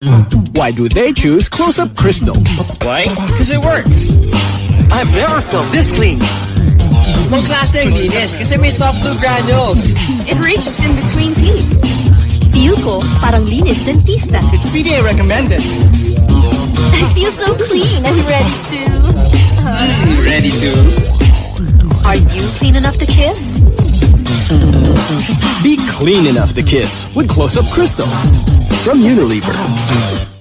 Why do they choose Close-Up Crystal? Why? Because it works. I've never felt this clean. Most klaseng linis kasi may soft blue granules. It reaches in between teeth. Feel ko parang linis dentista. It's PDA recommended. I feel so clean. I'm ready to... Ready to... Are you clean enough to kiss? Be clean enough to kiss with Close-Up Crystal from Unilever.